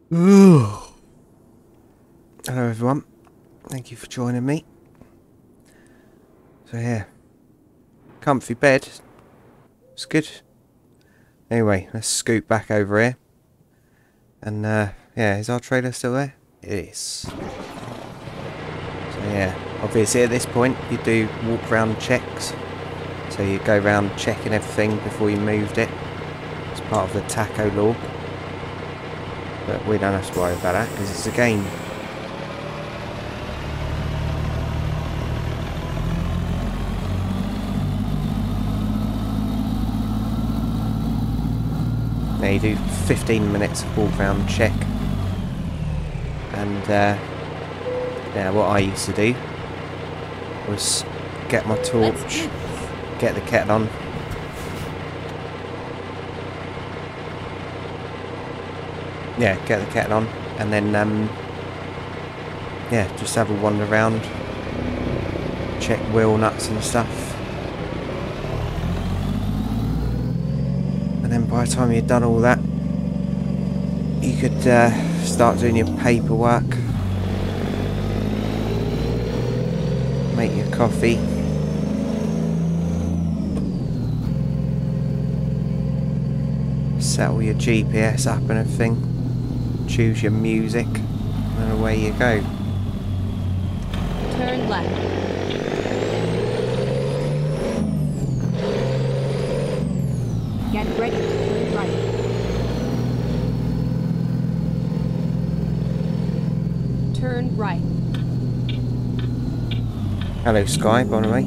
Hello everyone, thank you for joining me. So yeah, comfy bed, it's good. Anyway, let's scoot back over here. And yeah, is our trailer still there? It is. So yeah, obviously at this point you do walk around checks. So you go around checking everything before you moved it. It's part of the taco law. But we don't have to worry about that because it's a game. Now you do 15 minutes of walk around check. And yeah, what I used to do was get my torch, get the kettle on. Yeah, get the kettle on, and then yeah, just have a wander around, check wheel nuts and stuff, and then by the time you've done all that, you could start doing your paperwork, make your coffee, set all your GPS up and everything, choose your music, and away you go. Turn left. Get ready to turn right. Turn right. Hello Sky, by the way.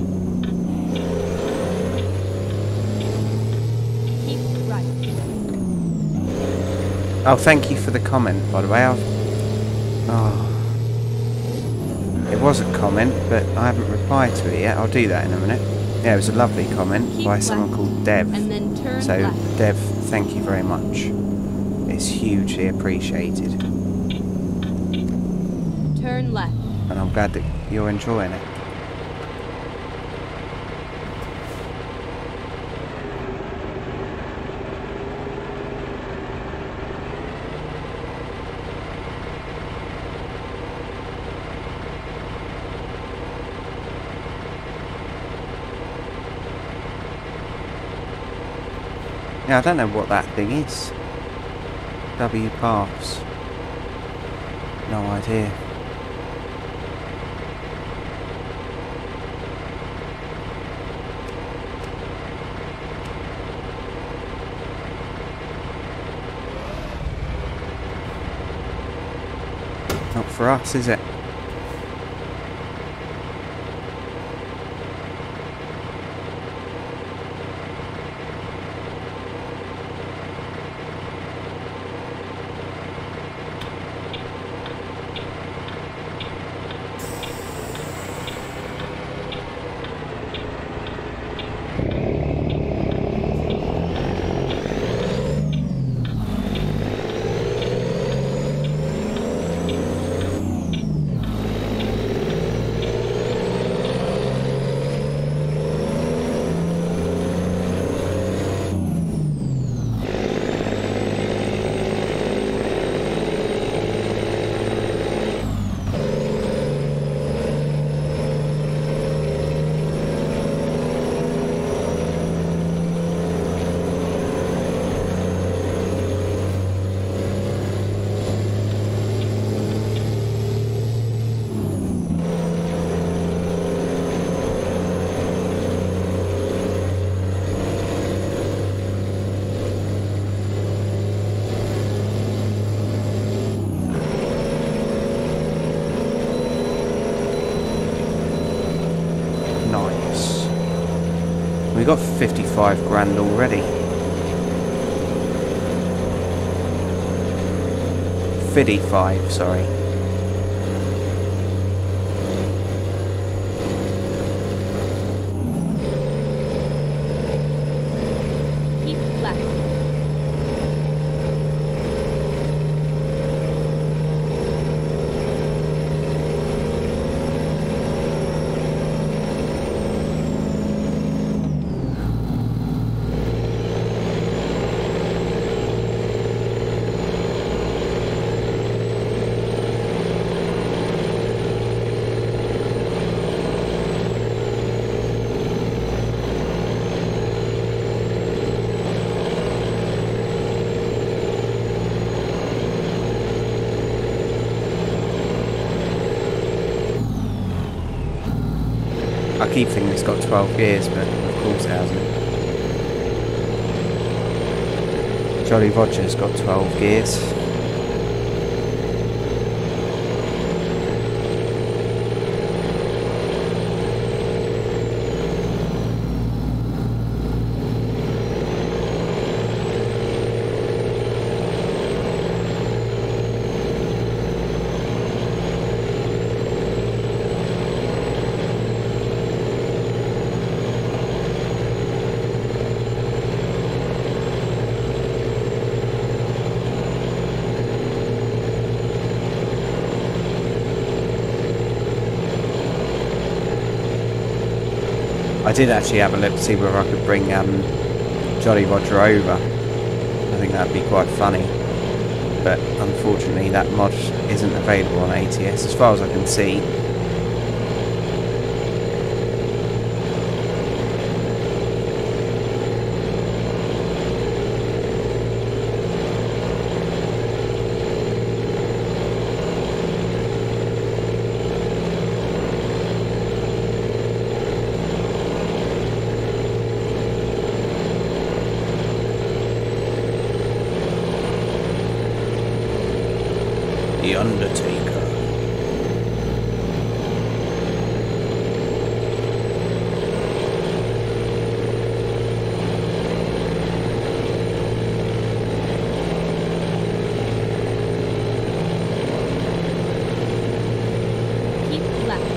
Keep right. Oh, thank you for the comment, by the way. Oh, it was a comment, but I haven't replied to it yet. I'll do that in a minute. Yeah, it was a lovely comment Keep by left, someone called Dev. and then turn So, left. Dev, thank you very much. It's hugely appreciated. Turn left. And I'm glad that you're enjoying it. Yeah, I don't know what that thing is. W paths. No idea. Not for us, is it? Nice. We got 55 grand already. 55, sorry. Keep left. keep thinking it's got 12 gears, but of course it hasn't. Jolly Roger's got 12 gears. I did actually have a look to see whether I could bring Jolly Roger over. I think that'd be quite funny. But unfortunately that mod isn't available on ATS as far as I can see. The Undertaker. Keep left.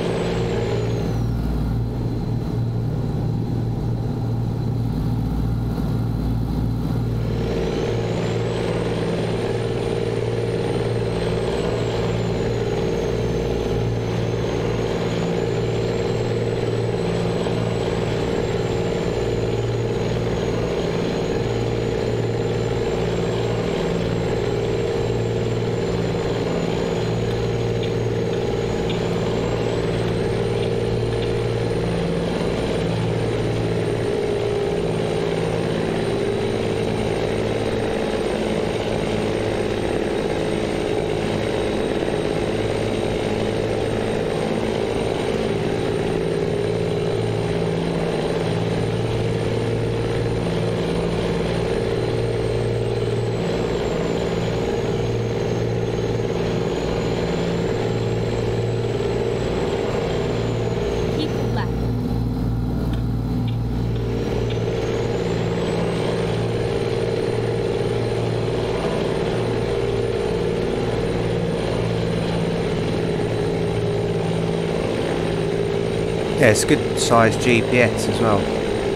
Yeah, it's a good size GPS as well.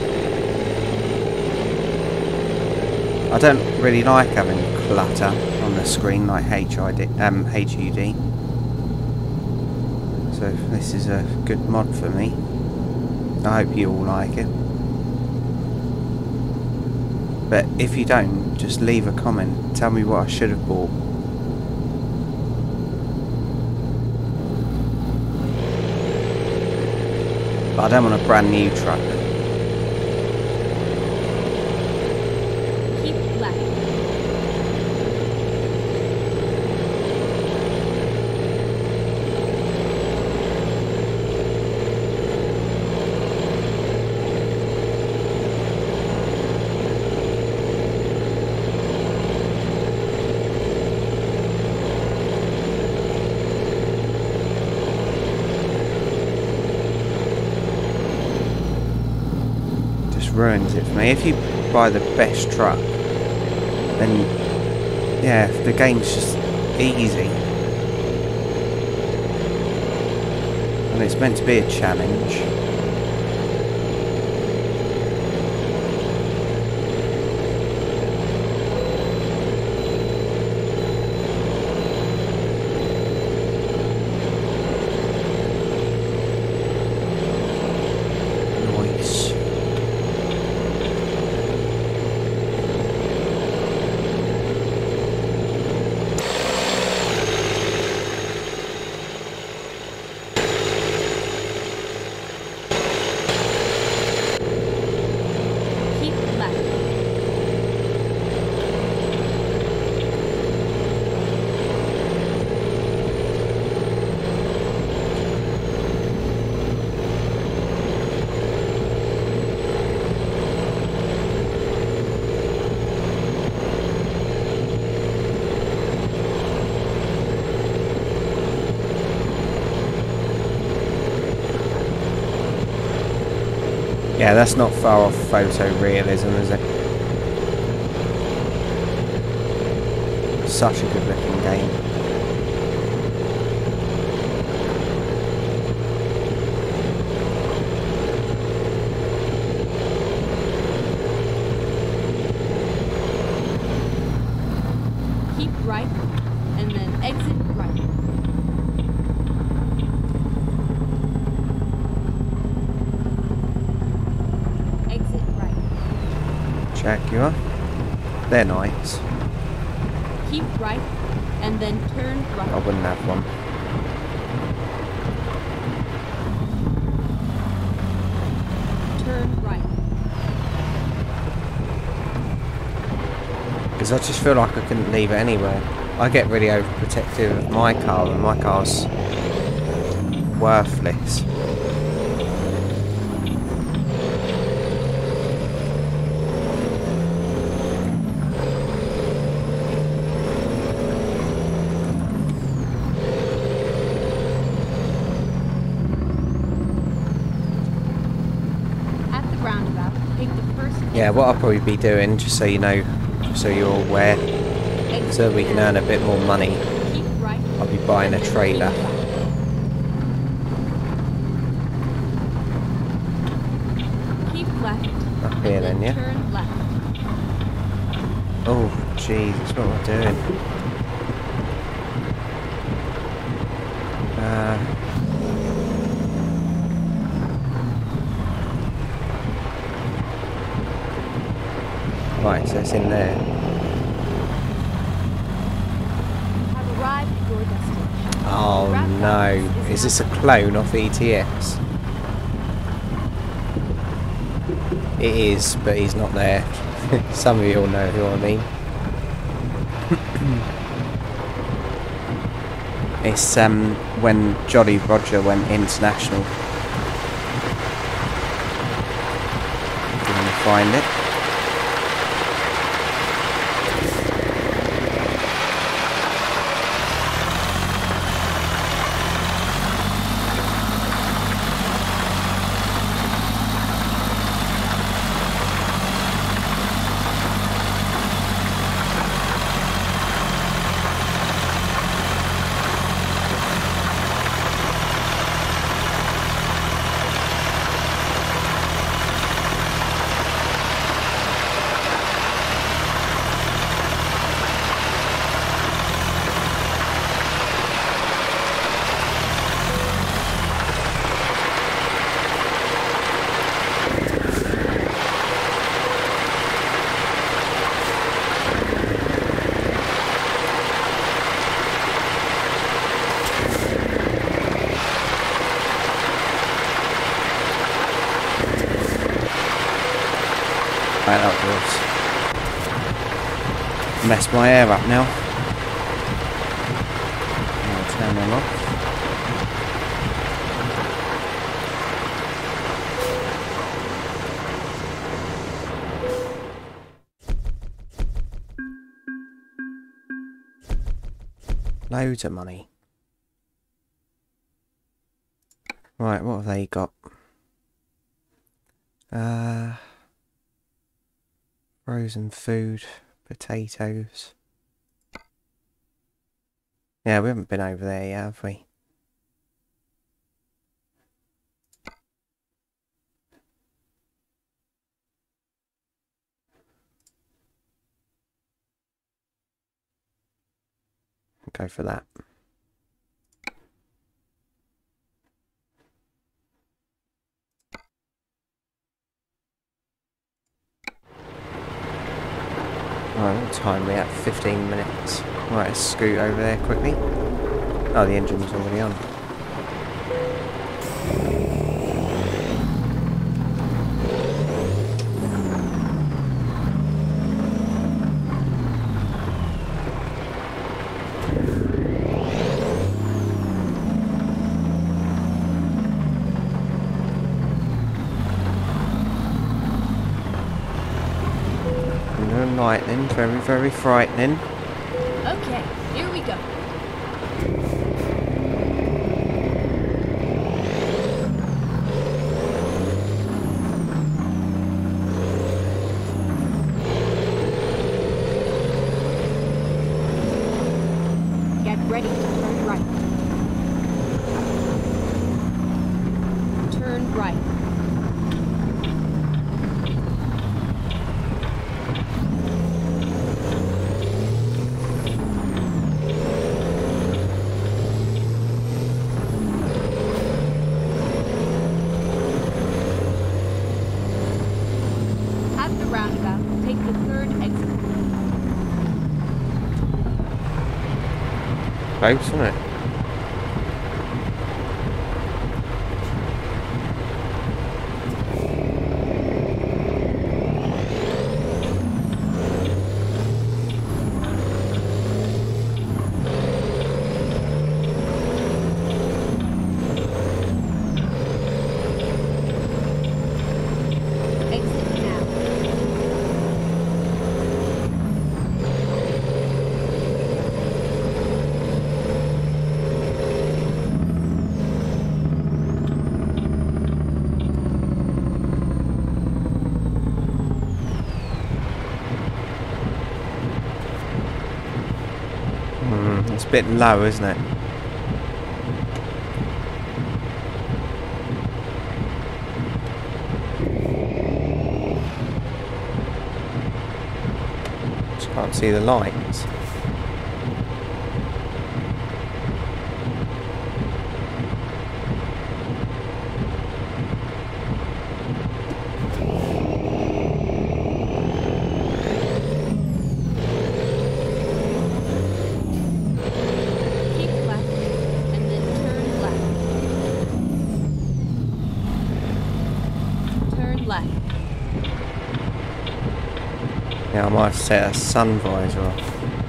I don't really like having clutter on the screen like HUD. So this is a good mod for me. I hope you all like it. But if you don't, just leave a comment. Tell me what I should have bought. But I don't want a brand new truck. Keep left. Ruins it for me. If you buy the best truck, then yeah, the game's just easy, and it's meant to be a challenge. Yeah, that's not far off photorealism, is it? Such a good looking game. Keep right, and then exit right. Exit right. Jaguar. They're nice. Keep right, and then turn right. I wouldn't have one. Turn right. Because I just feel like I couldn't leave it anywhere. I get really overprotective of my car, and my car's worthless. At the roundabout, take the first. Yeah, what I'll probably be doing, just so you know, so you're aware, so that we can earn a bit more money, Keep right. I'll be buying a trailer. Keep left. Up here then, yeah? Turn left. Oh, jeez, what am I doing? Right, so it's in there. Have arrived at your destination. Oh no, is this a clone of ETS? It is, but he's not there. Some of you all know who I mean. It's when Jolly Roger went international. If you want to find it. Right, outdoors. Mess my hair up now. I'll turn them off. Loads of money. Right, what have they got? Frozen food, potatoes. Yeah, we haven't been over there yet, have we? Go for that. Right, what time are we at? 15 minutes. Right, let's scoot over there quickly. Oh, the engine's already on. Lightning, very, very frightening. Okay, here we go. ready to turn right. Turn right. At the roundabout, take the third exit. Close, isn't it? Exit now. It's a bit low, isn't it? Just can't see the lights. Keep left and then turn left. Turn left. Yeah, I might have set a sun visor off.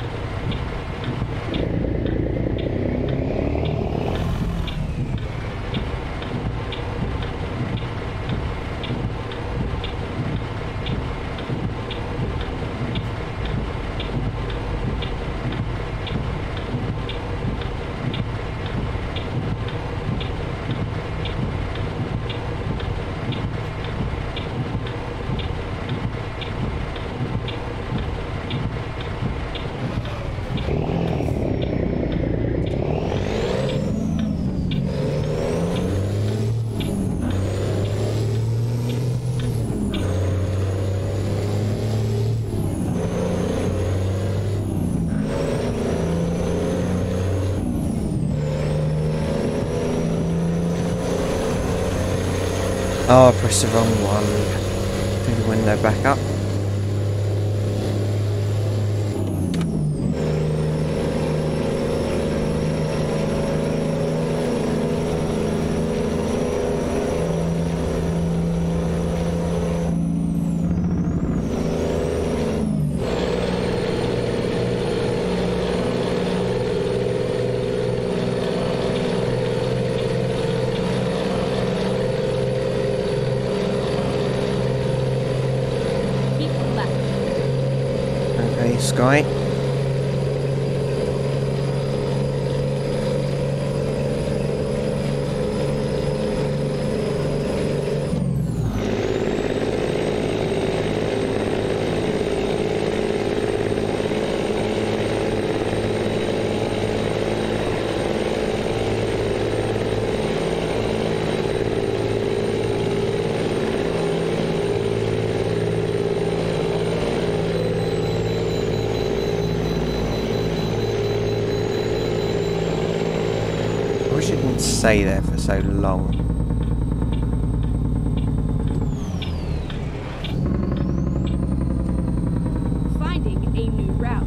Oh, I pressed the wrong one. Do the window back up. Keep left. Okay, Sky. I wish it didn't stay there for so long. Finding a new route.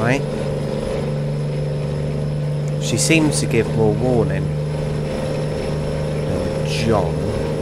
Right. She seems to give more warning than John.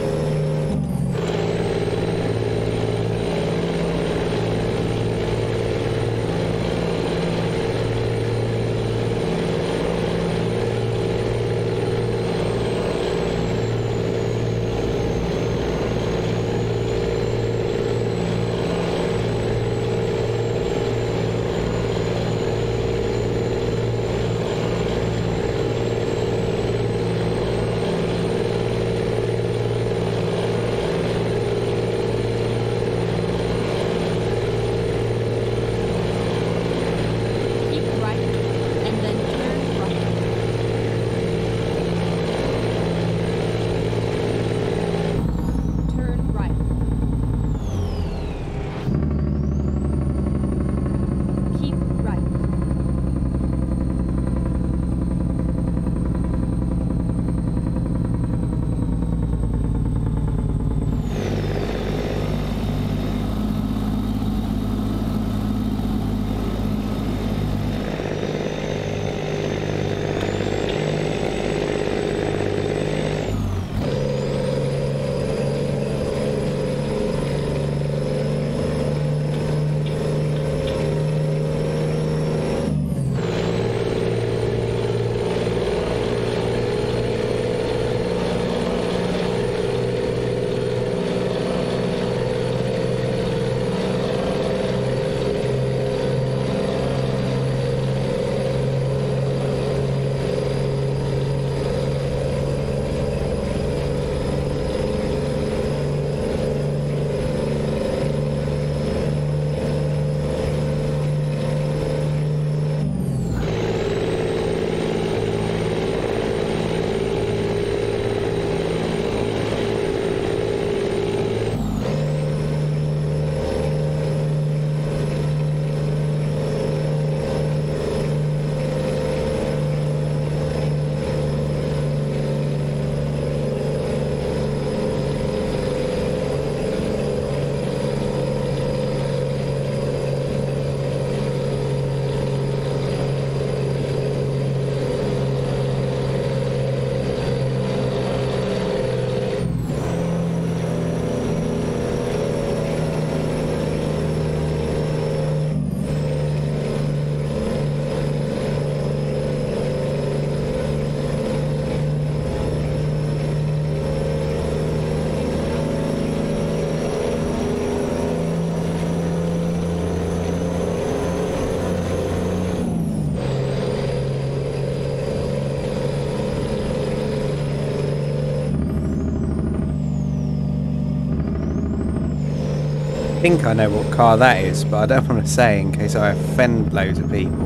I think I know what car that is, but I don't want to say in case I offend loads of people.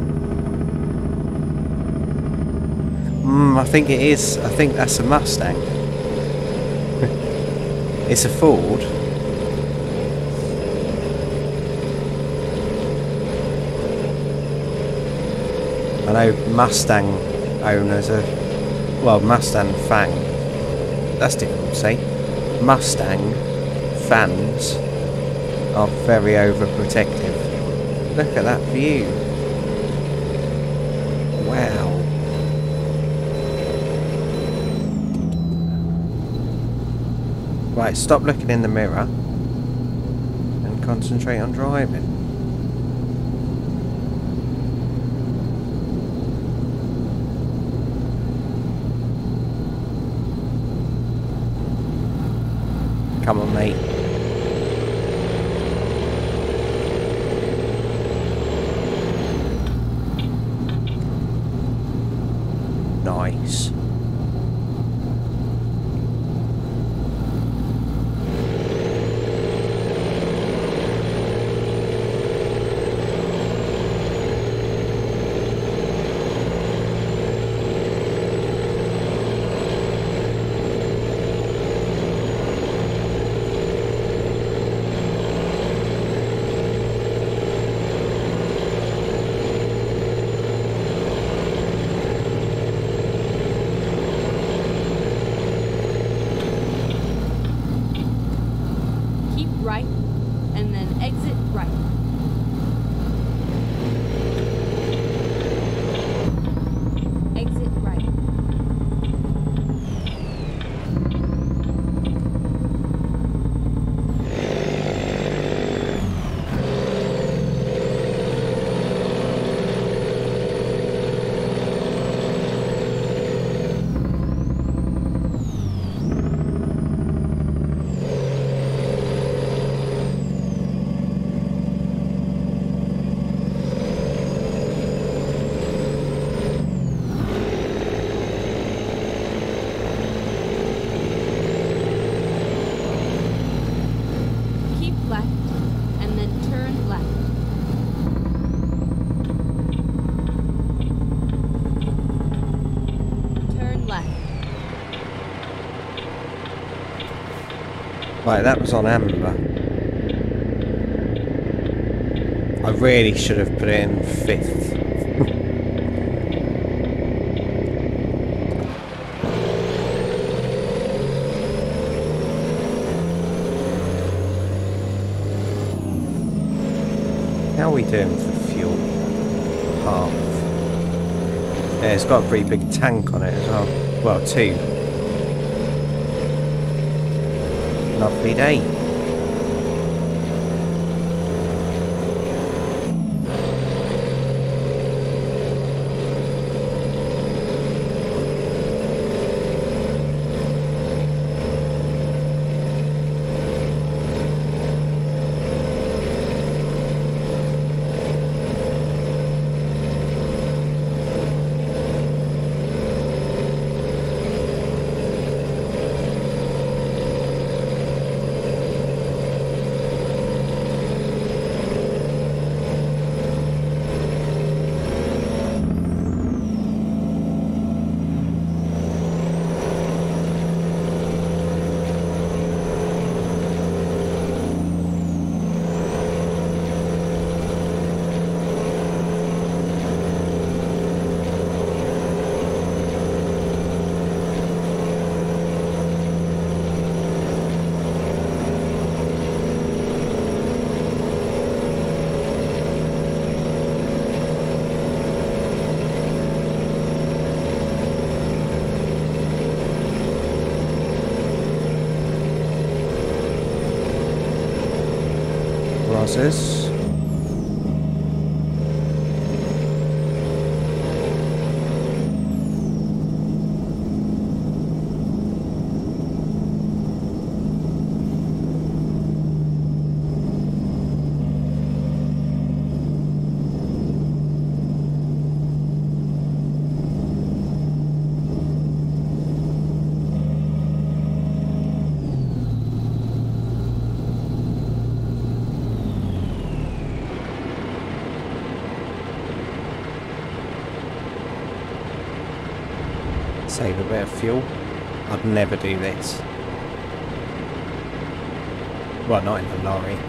I think it is. I think that's a Mustang. It's a Ford. I know Mustang owners are... Well, Mustang fan. That's difficult to say. Mustang fans are very overprotective. Look at that view. Wow. Right, stop looking in the mirror and concentrate on driving. Come on, mate. Nice. Right, and then exit right. Right, that was on amber. I really should have put it in 5th. How are we doing for fuel? Half. Yeah, it's got a pretty big tank on it as well. Well, 2. Lovely day. Roses. Save a bit of fuel. I'd never do this. Well, not in the lorry.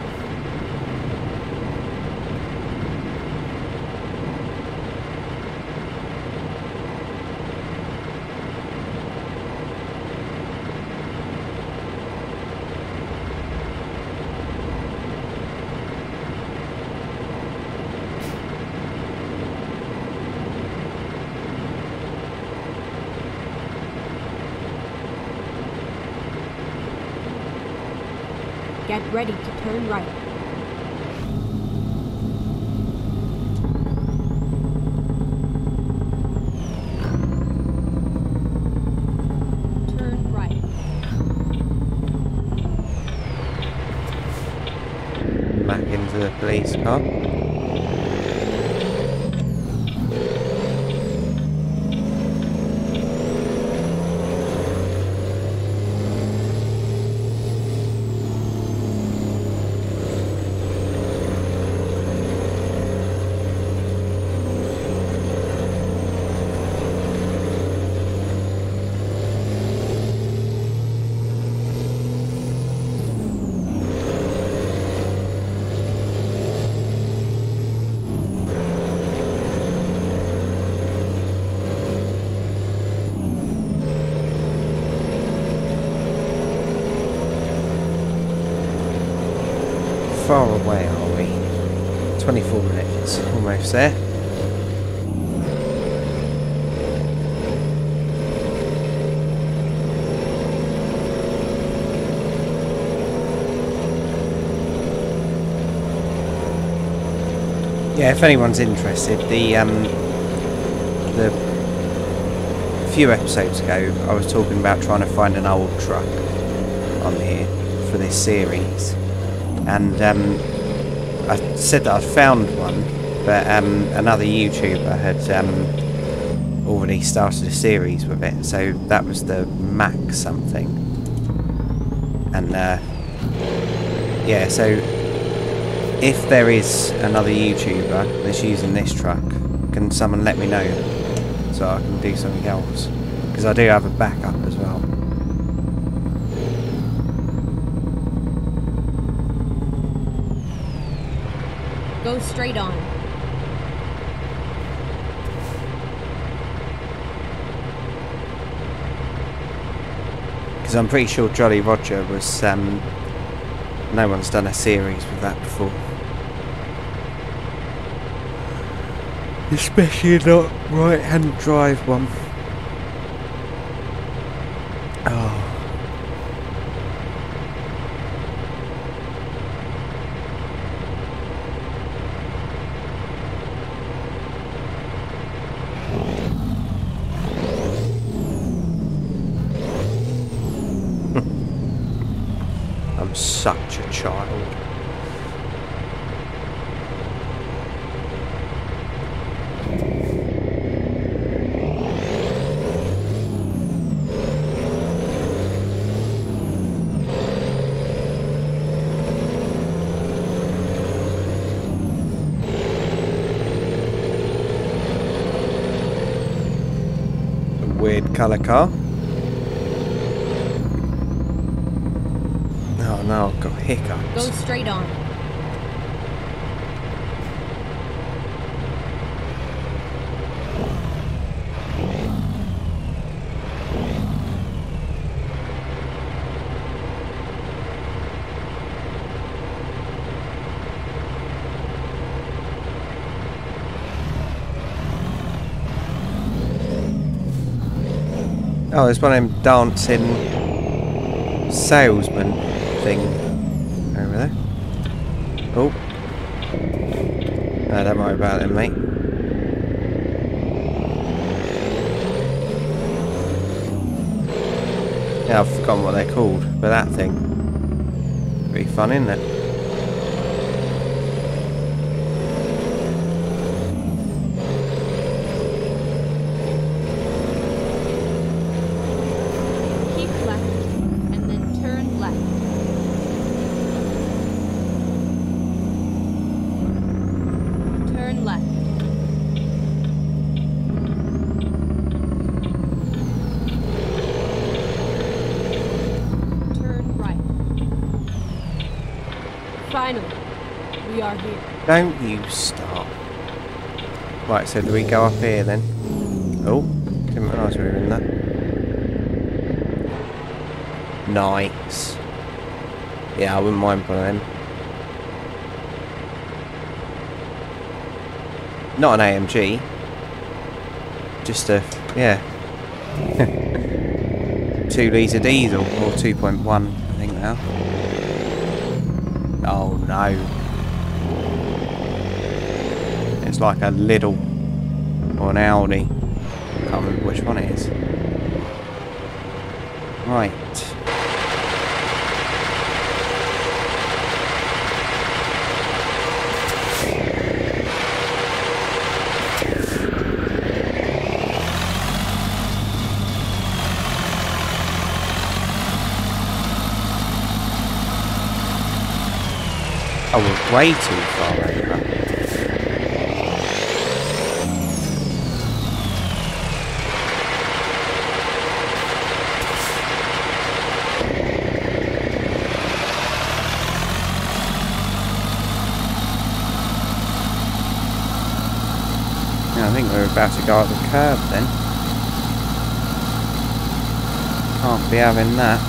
Get ready to turn right. Turn right. Back into the police car. Far away are we? 24 minutes, almost there. Yeah, if anyone's interested, the few episodes ago I was talking about trying to find an old truck on here for this series. And I said that I'd found one, but another YouTuber had already started a series with it, so that was the Mac something. And yeah, so if there is another YouTuber that's using this truck, can someone let me know so I can do something else? Because I do have a backup as well. Go straight on. Because I'm pretty sure Jolly Roger was, no one's done a series with that before. Especially not right-hand drive one. Oh. I'm such a child. Weird colour car. Oh no, I've got hiccups. Go straight on. Oh, there's one of them dancing salesman thing over there. Oh. No, don't worry about it, mate. Yeah, I've forgotten what they're called, but that thing. Pretty fun, isn't it? Finally, we are here. Don't you stop. Right, so do we go up here then? Oh, didn't realise we were in that. Nice. Yeah, I wouldn't mind one of them. Not an AMG. Just a, yeah. 2 litre diesel, or 2.1, I think now. Oh no. It's like a Lidl or an Audi. Can't remember which one it is. Right. Oh, we're way too far over. Yeah, I think we're about to go up the curb then. Can't be having that.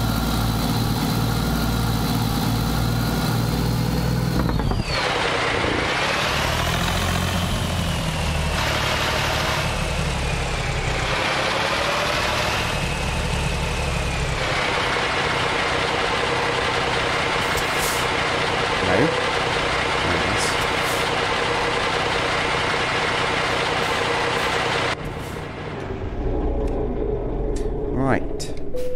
Right.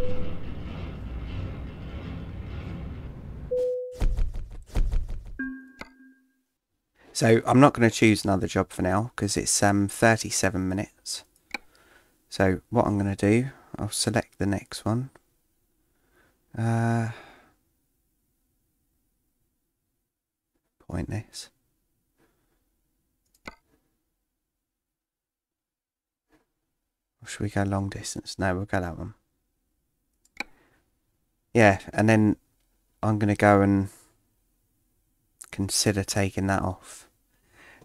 So I'm not going to choose another job for now because it's 37 minutes. So what I'm going to do, I'll select the next one. Pointless. Or should we go long distance? No, we'll go that one. Yeah, and then I'm going to go and consider taking that off.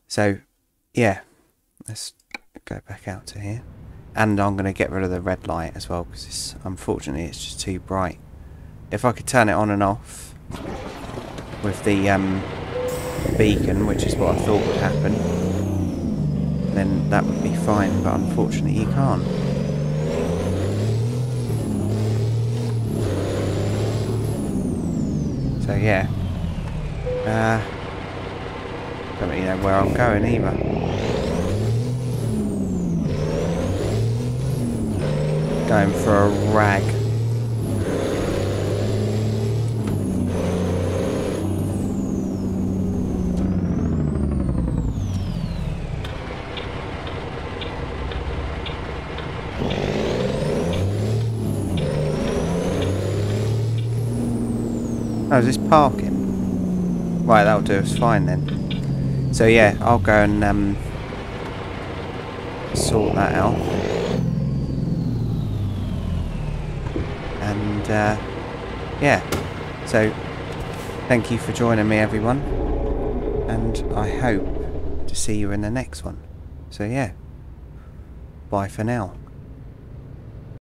So, yeah, let's go back out to here. And I'm going to get rid of the red light as well, because unfortunately it's just too bright. If I could turn it on and off with the beacon, which is what I thought would happen, then that would be fine, but unfortunately you can't. So yeah, don't really know where I'm going either. Going for a rag. Oh, is this parking? Right, that'll do us fine then. So yeah, I'll go and sort that out. And yeah, so thank you for joining me, everyone, and I hope to see you in the next one. So yeah, bye for now.